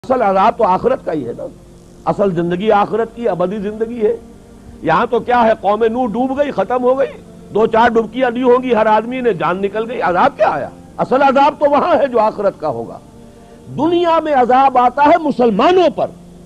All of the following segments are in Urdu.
اصل عذاب تو آخرت کا ہی ہے نا. اصل زندگی آخرت کی ابدی زندگی ہے. یہاں تو کیا ہے، قوم نوح ڈوب گئی، ختم ہو گئی، 2-4 ڈبکیاں دی ہوں گی، ہر آدمی نے جان نکل گئی. عذاب کیا آیا؟ اصل عذاب تو وہاں ہے جو آخرت کا ہوگا. دنیا میں عذاب آتا ہے مسلمانوں پر.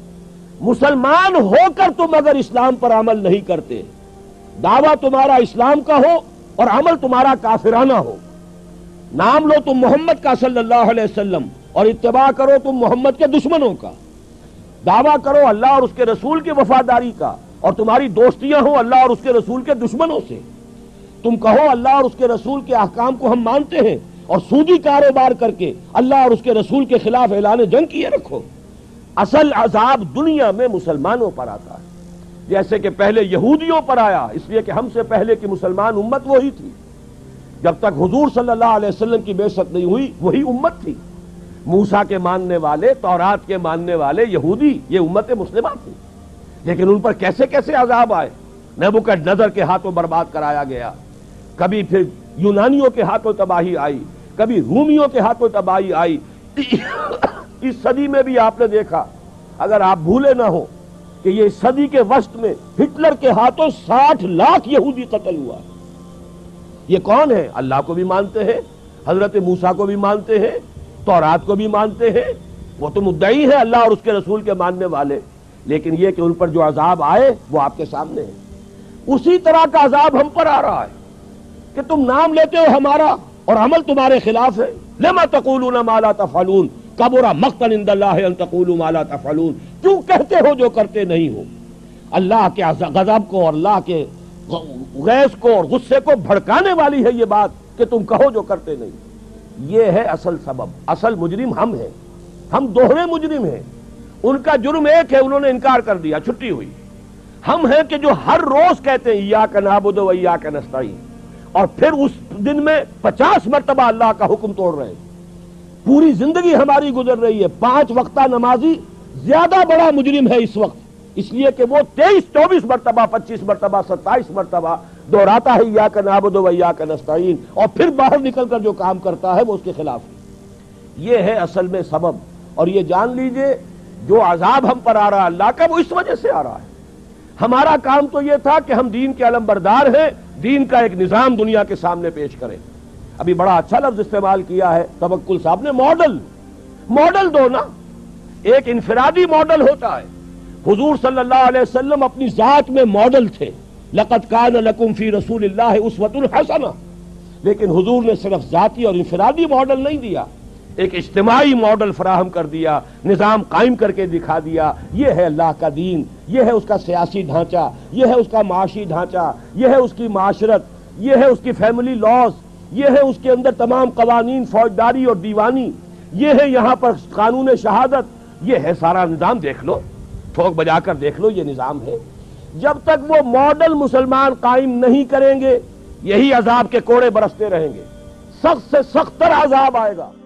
مسلمان ہو کر تم اگر اسلام پر عمل نہیں کرتے، دعویٰ تمہارا اسلام کا ہو اور عمل تمہارا کافرانہ ہو، نام لو تم محمد کا صلی اللہ علیہ وسلم اور اتباع کرو تم محمد کے دشمنوں کا، دعویٰ کرو اللہ اور اس کے رسول کی وفاداری کا اور تمہاری دوستیاں ہوں اللہ اور اس کے رسول کے دشمنوں سے، تم کہو اللہ اور اس کے رسول کے احکام کو ہم مانتے ہیں اور سودی کاروبار کر کے اللہ اور اس کے رسول کے خلاف اعلان جنگ کیے رکھو. اصل عذاب دنیا میں مسلمانوں پر آتا ہے، جیسے کہ پہلے یہودیوں پر آیا، اس لیے کہ ہم سے پہلے کی مسلمان امت وہی تھی. جب تک حضور صلی اللہ علیہ وسلم کی بعثت نہیں ہوئی وہی امت تھی. موسیٰ کے ماننے والے، تورات کے ماننے والے یہودی، یہ امت مسلمہ تھی. لیکن ان پر کیسے کیسے عذاب آئے. نبوکدنضر کے ہاتھوں برباد کرایا گیا، کبھی پھر یونانیوں کے ہاتھوں تباہی آئی، کبھی رومیوں کے ہاتھوں تباہی آئی. اس صدی میں بھی آپ نے دیکھا، اگر آپ بھولے نہ ہو کہ یہ صدی کے وسط میں ہٹلر کے ہاتھوں 60 لاکھ یہودی قتل ہوا. یہ کون ہے؟ اللہ کو بھی مانتے ہیں، حضرت موسیٰ کو بھی مانتے ہیں، تورات کو بھی مانتے ہیں، وہ تو مدعی ہیں اللہ اور اس کے رسول کے ماننے والے. لیکن یہ کہ ان پر جو عذاب آئے وہ آپ کے سامنے ہے. اسی طرح کا عذاب ہم پر آ رہا ہے کہ تم نام لیتے ہو ہمارا اور عمل تمہارے خلاف ہے. لما تقولون ما لا تفعلون کبر مقتا عند اللہ ان تقولوا ما لا تفعلون. کیوں کہتے ہو جو کرتے نہیں ہو؟ اللہ کے غضب کو اور اللہ کے غیظ کو اور غصے کو بھڑکانے والی ہے یہ بات کہ تم کہو جو کرتے نہیں. یہ ہے اصل سبب. اصل مجرم ہم ہیں، ہم دوہرے مجرم ہیں. ان کا جرم ایک ہے، انہوں نے انکار کر دیا، چھٹی ہوئی. ہم ہیں کہ جو ہر روز کہتے ہیں ایاک نعبد و ایاک نستعین، اور پھر اس دن میں 50 مرتبہ اللہ کا حکم توڑ رہے ہیں. پوری زندگی ہماری گزر رہی ہے. 5 وقتہ نمازی زیادہ بڑا مجرم ہے اس وقت، اس لیے کہ وہ 23-24 مرتبہ، 25 مرتبہ، 27 مرتبہ دہراتا ہے ایاک نعبد و ایاک نستعین، اور پھر باہر نکل کر جو کام کرتا ہے وہ اس کے خلاف ہے. یہ ہے اصل میں سبب. اور یہ جان لیجئے جو عذاب ہم پر آ رہا ہے اللہ کا، وہ اس وجہ سے آ رہا ہے. ہمارا کام تو یہ تھا کہ ہم دین کے علمبردار ہیں، دین کا ایک نظام دنیا کے سامنے پیش کریں. ابھی بڑا اچھا لفظ استعمال کیا ہے توکل صاحب نے، ماڈل دو نا. ایک انفرادی ماڈل ہوتا ہے. حضور صلی اللہ علیہ وسلم اپنی ذات میں ماڈل تھے. لقد کان لکم فی رسول اللہ اسوۃ حسنہ. لیکن حضور نے صرف ذاتی اور انفرادی ماڈل نہیں دیا، ایک اجتماعی ماڈل فراہم کر دیا، نظام قائم کر کے دکھا دیا. یہ ہے اللہ کا دین، یہ ہے اس کا سیاسی ڈھانچہ، یہ ہے اس کا معاشی ڈھانچہ، یہ ہے اس کی معاشرت، یہ ہے اس کی فیملی لاز، یہ ہے اس کے اندر تمام قوانین فوجداری اور دیوانی، یہ ہے یہاں پر قانون شہادت. یہ ہے سارا نظام. دیکھ لو، ٹھوک بجا کر دیکھ لو، یہ نظام ہے. جب تک وہ ماڈل مسلمان قائم نہیں کریں گے یہی عذاب کے کوڑے برستے رہیں گے. سخت سے سخت تر عذاب آئے گا.